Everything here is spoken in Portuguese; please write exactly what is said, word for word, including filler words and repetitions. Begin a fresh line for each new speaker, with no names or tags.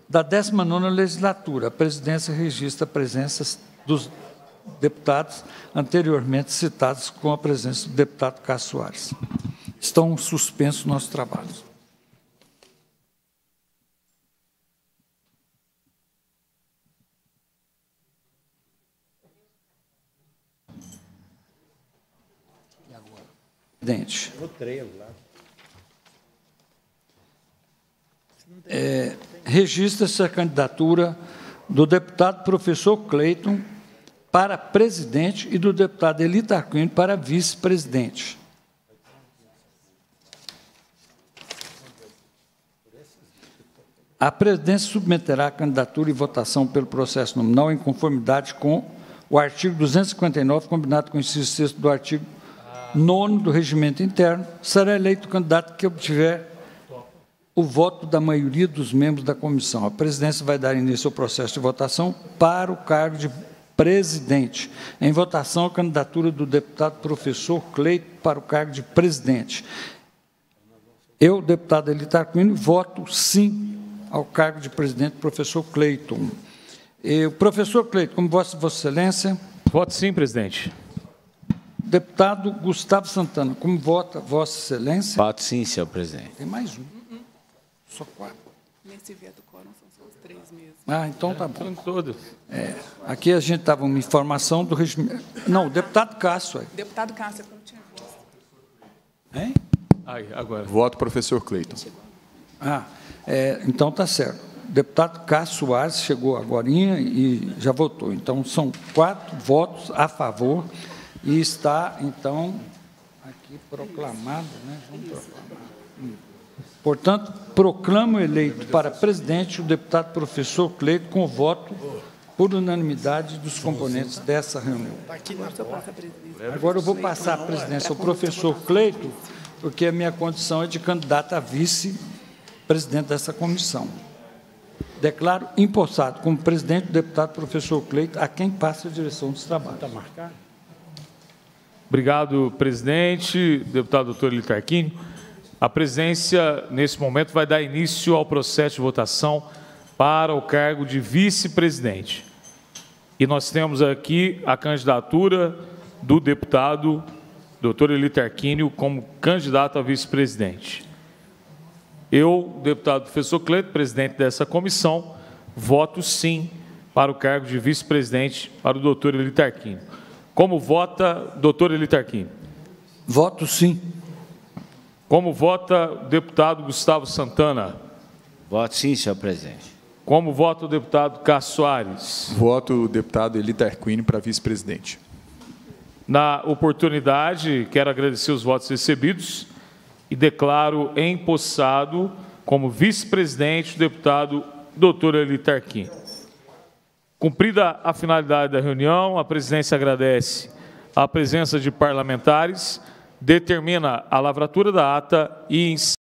Da décima nona legislatura, a presidência registra a presença dos deputados anteriormente citados com a presença do deputado Cássio Soares. Estão suspensos nossos trabalhos. Presidente. É, registra-se a candidatura do deputado professor Cleiton para presidente e do deputado Eli Tarquínio para vice-presidente. A presidência submeterá a candidatura e votação pelo processo nominal em conformidade com o artigo duzentos e cinquenta e nove, combinado com o inciso sexto do artigo nono do regimento interno. Será eleito o candidato que obtiver o voto da maioria dos membros da comissão. A presidência vai dar início ao processo de votação para o cargo de presidente. Em votação, a candidatura do deputado professor Cleiton para o cargo de presidente. Eu, deputado Eli Tarquínio, voto sim ao cargo de presidente, professor Cleiton. E o professor Cleiton, como Vossa, Vossa Excelência...
Voto sim, presidente.
Deputado Gustavo Santana, como vota Vossa Excelência?
Voto sim, senhor presidente.
Tem mais um. Só quatro.
Nesse veto quórum são só os três mesmo.
Ah, então tá bom.
Todos.
É, aqui a gente estava uma informação do regime. Não, o deputado Cássio. Aí.
Deputado Cássio, como tinha visto.
Hein?
Aí, agora.
Voto professor Cleiton.
Ah, é, então tá certo. O deputado Cássio Soares chegou agorinha e já votou. Então, são quatro votos a favor e está, então, aqui proclamado, né? Vamos proclamar. Portanto, proclamo eleito para presidente o deputado professor Cleiton com voto por unanimidade dos componentes dessa reunião. Agora eu vou passar a presidência ao professor Cleiton, porque a minha condição é de candidato a vice-presidente dessa comissão. Declaro empossado como presidente o deputado professor Cleiton, a quem passa a direção dos trabalhos. Está marcado?
Obrigado, presidente, deputado doutor Eli Tarquínio. A presidência, nesse momento, vai dar início ao processo de votação para o cargo de vice-presidente. E nós temos aqui a candidatura do deputado doutor Eli Tarquínio como candidato a vice-presidente. Eu, deputado professor Cleiton, presidente dessa comissão, voto sim para o cargo de vice-presidente para o doutor Eli Tarquínio. Como vota doutor Eli Tarquínio?
Voto sim.
Como vota o deputado Gustavo Santana?
Voto sim, senhor presidente.
Como vota o deputado Cássio Soares?
Voto o deputado Eli Tarquínio para vice-presidente.
Na oportunidade, quero agradecer os votos recebidos e declaro empossado como vice-presidente o deputado doutor Eli Tarquínio. Cumprida a finalidade da reunião, a presidência agradece a presença de parlamentares, determina a lavratura da ata e